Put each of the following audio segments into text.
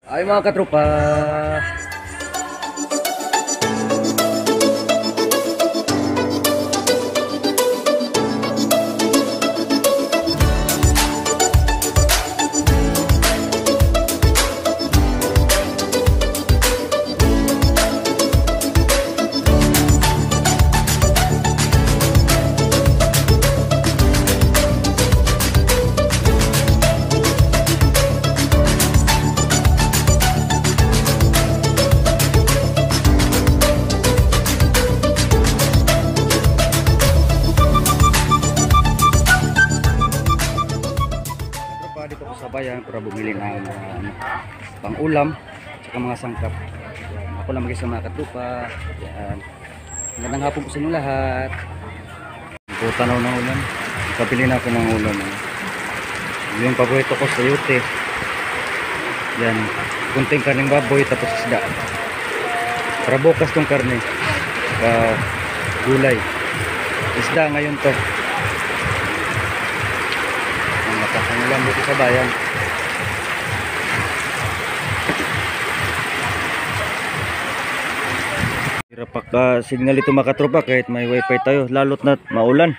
Ay mga katropa. Dito ko sa bayan para bumili ng pang-ulam at mga sangkap. Yan. Ako lang mag-isa mga katropa. Yan. Magandang hapon po sa inyo lahat. Tanaw ng ulam. Kapili na ako ng ulam. Yung paborito ko sa yute. Yan. Kunting karneng baboy tapos isda. Para bukas tong karne. Gulay. Isda ngayon to. Ang ulam dito sa bayan. Hirap signal ito mga katropa kahit may wifi tayo, lalot na maulan.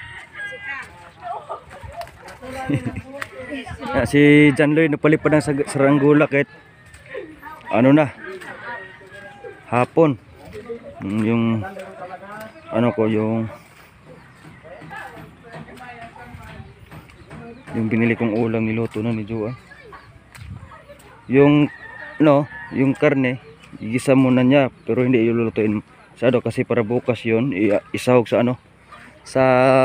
Si John Lloyd napalipad ng Saranggola kahit ano na hapon. Yung ano ko yung binili kong ulam niluto na ni Joa. Yung yung karne igisa muna niya pero hindi ilulutuin masyado kasi para bukas yun isahog sa sa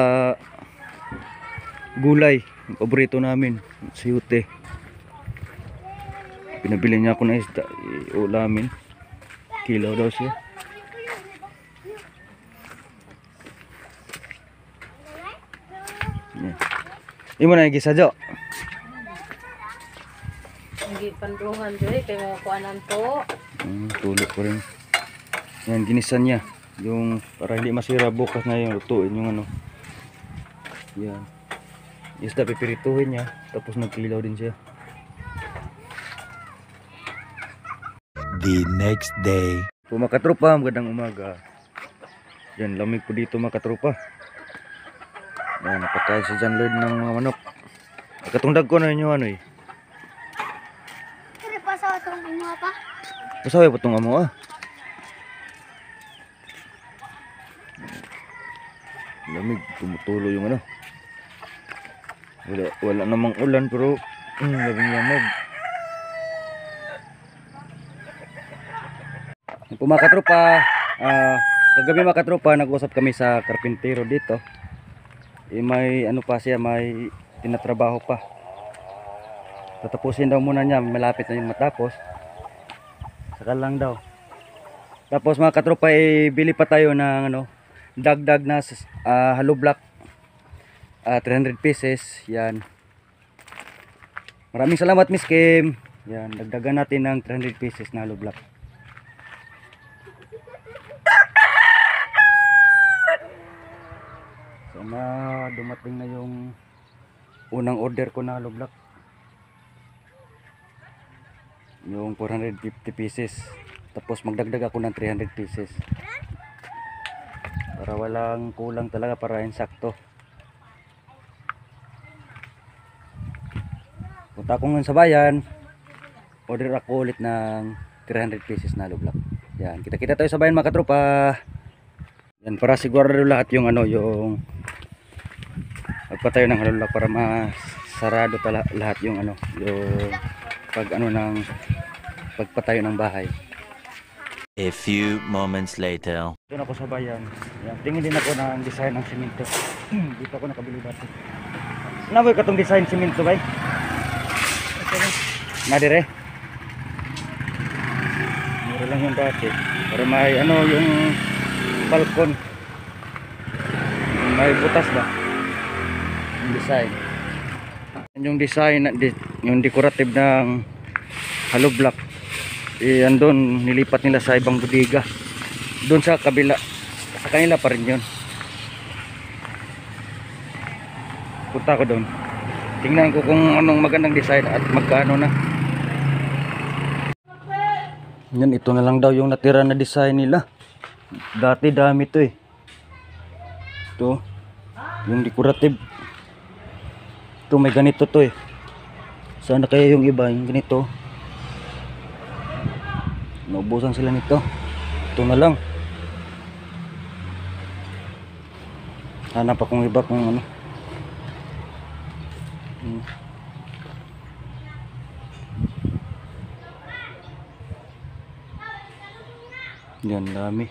gulay. Yung paborito namin si Yute. Pinabili niya ako ng isda ulamin. Kilo daw siya. Imo na gisa jo. Hindi pandungan joy kay mga kuanan to. Tulog ko rin. Yan ginisan niya yung para hindi masira bukas na yung lutuin yung Yan. Isda pipirituhin niya tapos nagkilaw din siya. The next day. Mga katropa, magandang umaga. Yan lamig po dito mga katropa. Yan, napatay si John Lloyd ng mga manok. Katungdag ko na ninyo eh. Kaya pasaw itong imo pa? Pasaway pa itong amo Lamig, tumutulo yung Wala namang ulan pero labing lamig. Yung mga katropa, kagabi mga katropa, nag-usap kami sa karpintero dito. May pa siya, may tinatrabaho pa. Tatapusin daw muna niya, malapit na yung matapos. Saka lang daw. Tapos mga katropa, bili pa tayo ng dagdag na hollow block. 300 pieces. Yan. Maraming salamat Miss Kim. Yan, dagdagan natin ng 300 pieces na hollow block. Sana dumating na yung unang order ko na hollow block. Yung 450 pieces. Tapos magdagdag ako ng 300 pieces. Para walang kulang talaga, para insakto. Punta ako ngayon sa bayan. Order ako ulit ng 300 pieces na hollow block. Yan, kita-kita tayo sa bayan mga katropa. Yan, para sigurado lahat yung yung magpatayo ng hollow block para masarado lahat yung yung ng pagpatayo ng bahay. A few moments later. Doon ako sa bayan. Yan, tingin din ako ng design ng simento. Dito ako nakabili dati. Naboy ka tong design simento bay? Nadire. Mura lang yung dati. Pero may yung balkon. May butas ba? Yung design. Yung design, yung decorative ng hollow block. Andun nilipat nila sa ibang bodega. Doon sa kabila. Sa kanila pa rin yun. Punta ko doon. Tingnan ko kung anong magandang design at magkano na. Yan, ito na lang daw yung natira na design nila. Dati dami to eh. Ito, yung decorative. Ito, may ganito to eh. Sana kaya yung iba, yung ganito. Naubusan sila nito. Ito na lang. Hanap akong iba kung ano. Yan, dami.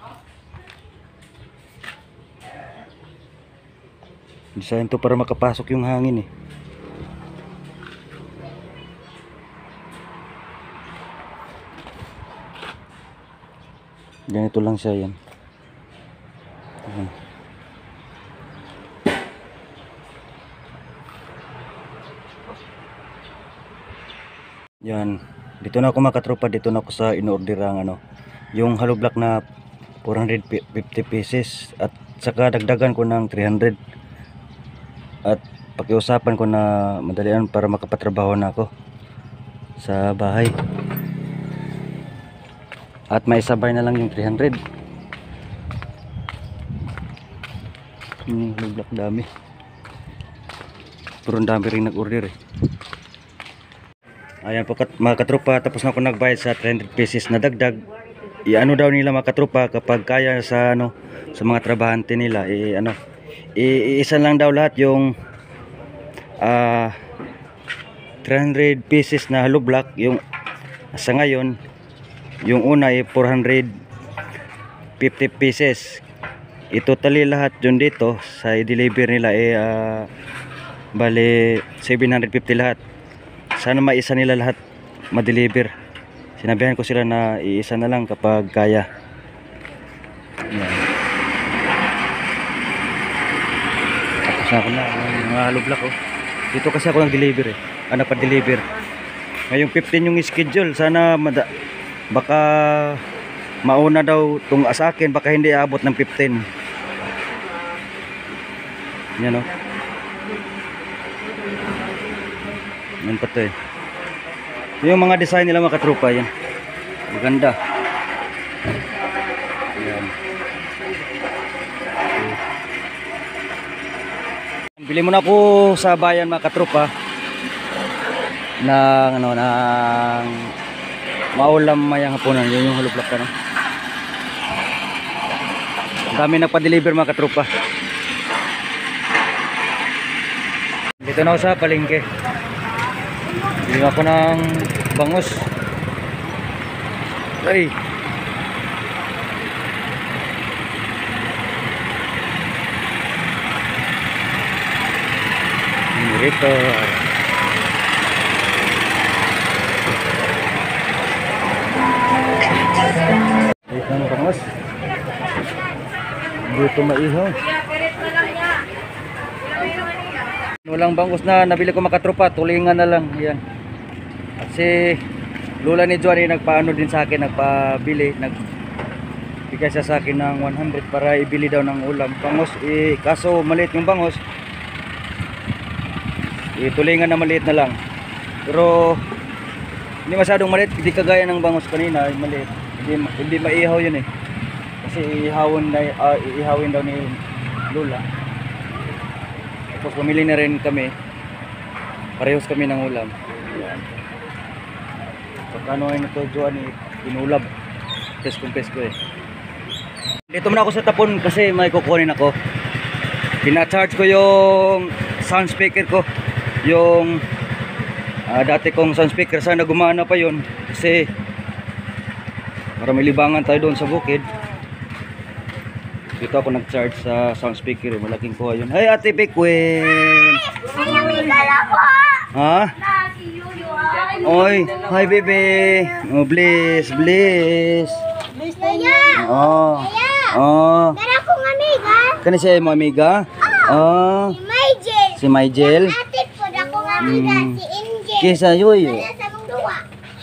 Design to para makapasok yung hangin eh. Ganito lang siya yan. Ayan. Yan. Dito na ako makatropa. Dito na ako sa in-orderang ano. Yung hollow block na 450 pieces. At saka dagdagan ko ng 300. At pakiusapan ko na madalian para makapatrabaho na ako sa bahay. At may sabay na lang yung 300. Hollow block dami. Pero ang dami rin nag-order eh. Ayan po mga katropa, tapos na ako nagbayad sa 300 pieces na dagdag. I-ano daw nila mga katropa kapag kaya sa ano sa mga trabahante nila iisa lang daw lahat yung 300 pieces na hollow block. Yung sa ngayon yung una ay 450 pieces. I-totally lahat yun dito sa i-deliver nila bali 750 lahat. Sana maisa nila lahat ma-deliver. Sinabihan ko sila na iisa na lang kapag kaya. Yan. Tapos na ako na mga hollow block oh. Dito kasi ako nag-deliver eh. Pa-deliver. Ngayong 15 yung schedule. Sana baka mauna daw tung sa akin, baka hindi aabot ng 15. Yan oh. Yan pa to eh. Yung mga design nila mga katropa yan. Maganda. Yan. Bili muna ako sa bayan mga katropa ng maulam mayang hapunan. Yun yung hollow block ano. Ang dami nagpa-deliver mga katropa. Dito na ako sa palengke. Bili ako ng bangus. Ay. Dito. Dito ng bangus. Dito maihaw. Walang bangus na nabili ko makatropa, tulingan na lang. Yan. At si Lola ni Johnny nagpaano din sa akin, nagpabili, nagbigay siya sa akin ng 100 para ibili daw ng ulam. Bangus, kaso maliit yung bangus. Tulingan na maliit na lang. Pero hindi masyadong maliit, hindi kagaya ng bangus kanina, maliit. Hindi maihaw yun eh. Kasi iihawin daw ni Lola. Tapos pumili na rin kami. Parehos kami ng ulam. Ayan. Pagkano ay ito Joanny, inulab. Pesko eh. Dito muna ako sa tapon kasi may kukunin ako. Pina-charge ko yung sound speaker ko. Yung dati kong sound speaker, sana gumana pa yun. Kasi para may libangan tayo doon sa bukid. Dito ako nag-charge sa sound speaker, malaking kuha yun. Hey Ate Pekwin! Ha? Oy, hi baby! Oh, bless! Bless tayo! Oh. Oh. Meron akong amiga! Kani siya mo amiga? Oh. Si Maygel! Si Maygel? Atit po na akong amiga, si Angel! Kisa yoy! Wala sa mong duwa!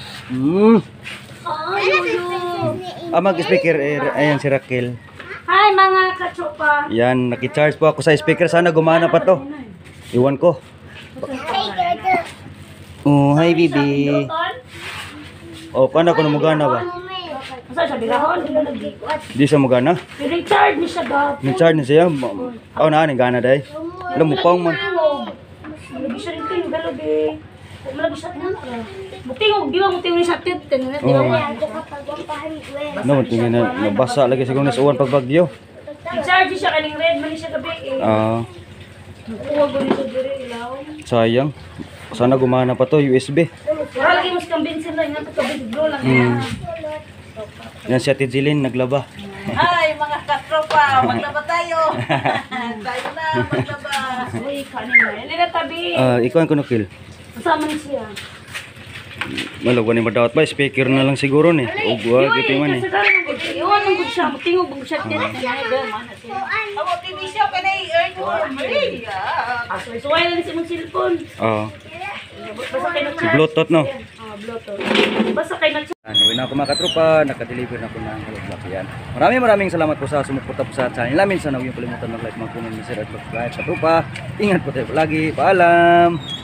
Mag-speaker, ayan si Raquel. Hi mga katropa. Yan, naki-charge po ako sa speaker. Sana gumana pa to. Iwan ko. Hey, Jojo! Oh, hi baby. Oh, paano ko na magana ba? Masa siya bilahon, di ba nag-iwat? Di sa magana? Piling charge ni siya gap. Ni-charge na siya. Oh, na ni gana day. Alam mo pang man. Malagi siya rin kayo, galabi. Malagi siya na. Butingog, di ba mutingog ni siya tit? Di ba Oh. man? No, tingin na nabasa lagi siguro na sa uwan pag bagyo. I-charge siya kaning red, mali siya gabi eh. Ah, Bukuha ko ni siya diri, ilaw. sayang. Sana gumana pa to USB. Wala lagi mas kambinsin lang, nga kabiglo lang yan. Yan si Ate Jilin naglaba. Ay, mga katropa, maglaba tayo. Tayo na, maglaba. Uy, kanin na. Hindi na tabi. Ikaw ang kunukil. Kasama ni siya. Malagwan ni madawat ba? Speaker na lang siguro ni. O gua, gitu man eh. Iwan ang good siya. Matingog ang siya. Amo, TV show ka na i-earn mo. Maria. Suway na ni si mong cellphone. Oo. Basta kayo Si Bluetooth no. Bluetooth. Basta kayo nag Ano na ako mga katropa, nakadeliver na ako ng haloblak yan. Maraming salamat po sa sumuporta po sa channel namin. Sana huwag yung kalimutan mag-like, mag-comment, share at subscribe. Katropa, ingat po tayo palagi. Paalam!